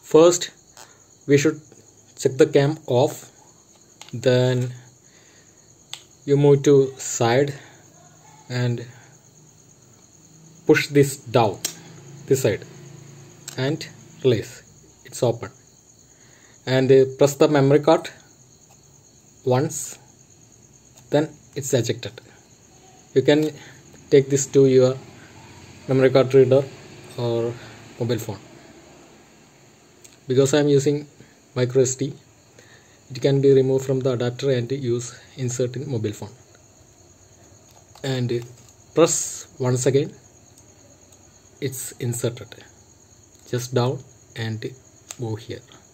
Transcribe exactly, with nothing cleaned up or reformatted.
First we should check the cam off, then you move to side and push this down this side and release. It's open. And uh, press the memory card once, then it's ejected. You can take this to your memory card reader or mobile phone. Because I am using micro S D, it can be removed from the adapter and use insert in mobile phone. And uh, press once again, it's inserted. Just down and move here.